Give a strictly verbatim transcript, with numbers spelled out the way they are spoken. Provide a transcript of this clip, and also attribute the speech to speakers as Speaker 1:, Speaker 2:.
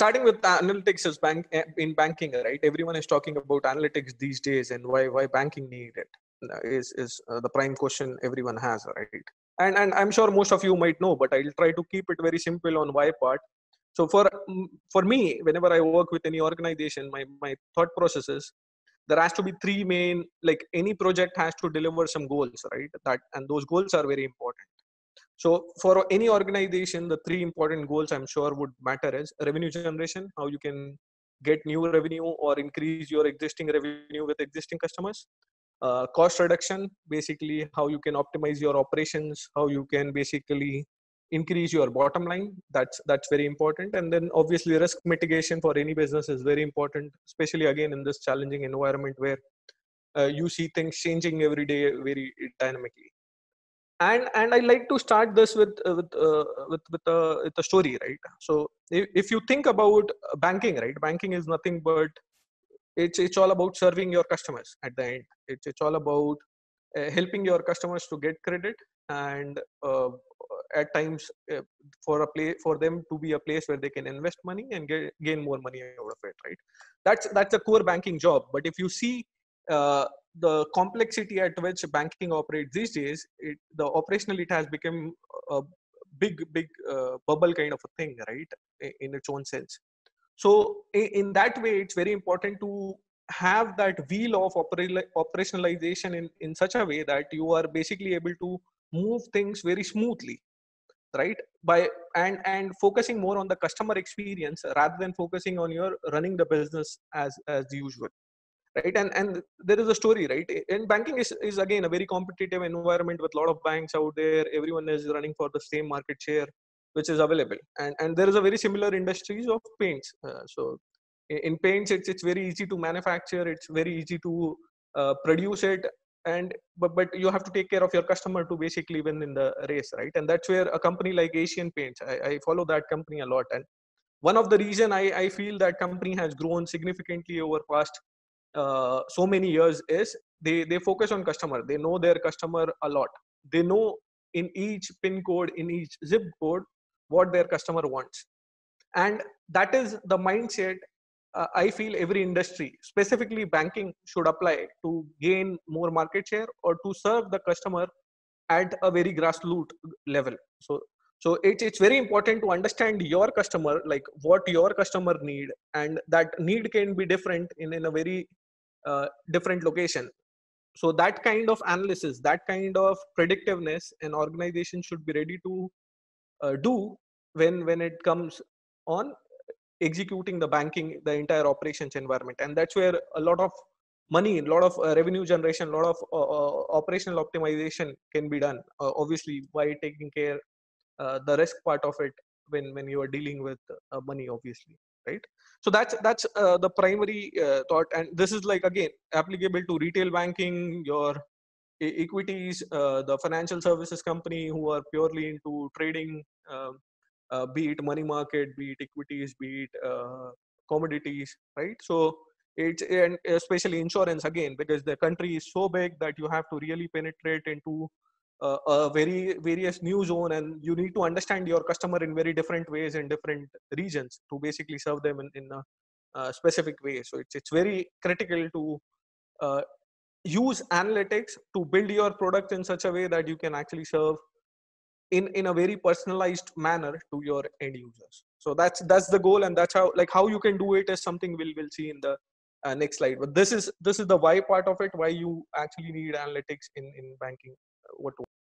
Speaker 1: starting with analytics is bank in banking, right? Everyone is talking about analytics these days, and why why banking need it is is uh, the prime question everyone has, right? And and I'm sure most of you might know, but I'll try to keep it very simple on why part. So for for me, whenever I work with any organization, my my thought process is there has to be three main, like any project has to deliver some goals, right? That and those goals are very important. So for any organization, the three important goals I'm sure would matter is revenue generation, how you can get new revenue or increase your existing revenue with existing customers. Uh, cost reduction, basically how you can optimize your operations, how you can basically increase your bottom line. That's that's very important. And then obviously risk mitigation for any business is very important, especially again in this challenging environment where uh, you see things changing every day very dynamically. and and I like to start this with uh, with uh, with with a, with a story, right? So if, if you think about banking, right, banking is nothing but it's it's all about serving your customers at the end. It's it's all about uh, helping your customers to get credit, and uh, at times uh, for a play for them to be a place where they can invest money and get, gain more money out of it, right? That's that's a core banking job. But if you see uh, the complexity at which banking operates these days, it, the operational it has become a big big uh, bubble kind of a thing, right, in its own sense. So in that way, it's very important to have that wheel of operationalization in, in such a way that you are basically able to move things very smoothly, right? By and and focusing more on the customer experience rather than focusing on your running the business as as usual, right? And and there is a story, right? And banking is, is again a very competitive environment with a lot of banks out there. Everyone is running for the same market share which is available. And and there is a very similar industries of paints. Uh, so in, in paints, it's it's very easy to manufacture, it's very easy to uh, produce it. And but but you have to take care of your customer to basically win in the race, right? And that's where a company like Asian Paints, i, I follow that company a lot. And one of the reason I, I feel that company has grown significantly over past uh, so many years is they they focus on customer. They know their customer a lot. They know in each pin code, in each zip code, what their customer wants. And that is the mindset uh, I feel every industry, specifically banking, should apply to gain more market share or to serve the customer at a very grassroots level. So so it's, it's very important to understand your customer, like what your customer need, and that need can be different in, in a very uh, different location. So that kind of analysis, that kind of predictiveness, an organization should be ready to uh, do when when it comes on executing the banking, the entire operations environment. And that's where a lot of money, a lot of uh, revenue generation, a lot of uh, uh, operational optimization can be done, uh, obviously by taking care uh, the risk part of it when when you are dealing with uh, money, obviously, right? So that's that's uh, the primary uh, thought. And this is like again applicable to retail banking, your e- equities, uh, the financial services company who are purely into trading, um, uh, be it money market, be it equities, be it uh, commodities, right? So it's, and especially insurance again, because the country is so big that you have to really penetrate into uh, a very various new zone, and you need to understand your customer in very different ways in different regions to basically serve them in, in a uh, specific way. So it's it's very critical to uh, use analytics to build your product in such a way that you can actually serve in in a very personalized manner to your end users. So that's that's the goal, and that's how, like how you can do it is something we'll we'll see in the uh, next slide. But this is this is the why part of it, why you actually need analytics in in banking. Uh, what